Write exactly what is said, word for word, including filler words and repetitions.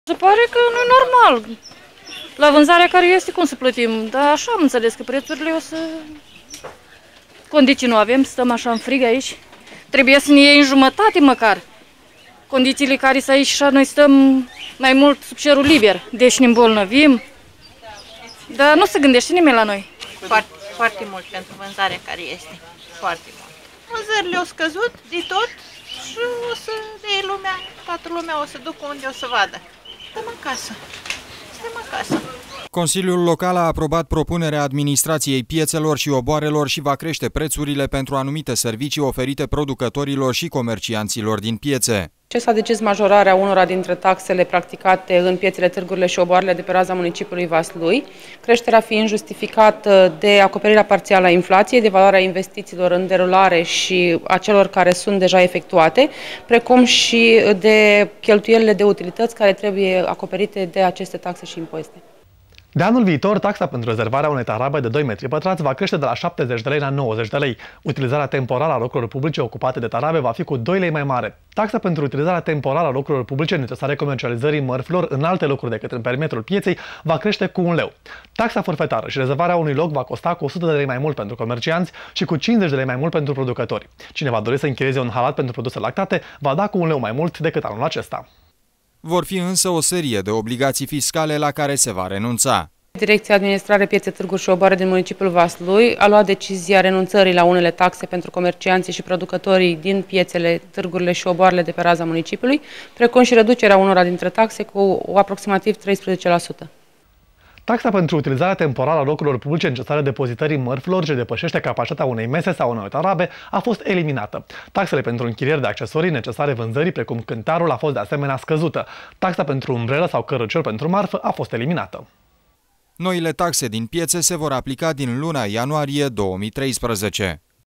Se pare că nu e normal. La vânzarea care este, cum să plătim? Dar așa am înțeles că prețurile o să... Condiții nu avem, stăm așa în frig aici. Trebuie să ne iei în jumătate măcar. Condițiile care sunt aici și noi stăm mai mult sub cerul liber. Deci ne îmbolnăvim. Dar nu se gândește nimeni la noi. Foarte, foarte mult pentru vânzarea care este. Foarte mult. Vânzările au scăzut de tot și o să de lumea, toată lumea o să ducă unde o să vadă. Stăm acasă. Stăm acasă. Consiliul Local a aprobat propunerea administrației piețelor și oboarelor și va crește prețurile pentru anumite servicii oferite producătorilor și comercianților din piețe. Ce s-a decis majorarea unora dintre taxele practicate în piețele, târgurile și oboarele de pe raza municipiului Vaslui, creșterea fiind justificată de acoperirea parțială a inflației, de valoarea investițiilor în derulare și a celor care sunt deja efectuate, precum și de cheltuielile de utilități care trebuie acoperite de aceste taxe și impozite. De anul viitor, taxa pentru rezervarea unei tarabe de doi metri pătrați va crește de la șaptezeci de lei la nouăzeci de lei. Utilizarea temporară a locurilor publice ocupate de tarabe va fi cu doi lei mai mare. Taxa pentru utilizarea temporară a locurilor publice necesare comercializării mărfurilor în alte locuri decât în perimetrul pieței va crește cu un leu. Taxa forfetară și rezervarea unui loc va costa cu o sută de lei mai mult pentru comercianți și cu cincizeci de lei mai mult pentru producători. Cine va dori să închirieze un halat pentru produse lactate va da cu un leu mai mult decât anul acesta. Vor fi însă o serie de obligații fiscale la care se va renunța. Direcția Administrare Piețe, Târguri și Oboare din municipiul Vaslui a luat decizia renunțării la unele taxe pentru comercianții și producătorii din piețele, târgurile și oboarele de pe raza municipiului, precum și reducerea unora dintre taxe cu aproximativ treisprezece la sută. Taxa pentru utilizarea temporară a locurilor publice necesare depozitării mărfurilor ce depășește capacitatea unei mese sau unei tarabe a fost eliminată. Taxele pentru închirieri de accesorii necesare vânzării, precum cântarul, a fost de asemenea scăzută. Taxa pentru umbrelă sau cărucior pentru marfă a fost eliminată. Noile taxe din piețe se vor aplica din luna ianuarie două mii treisprezece.